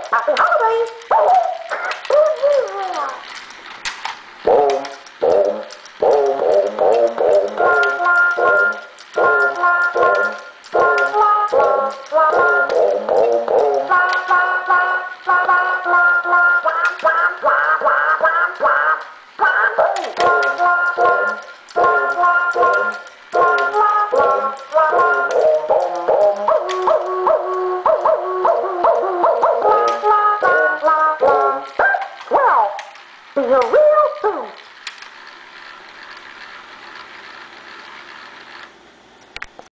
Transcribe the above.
Happy holidays! Boom, boom, boom, boom, boom, boom, boom. Well, see you real soon.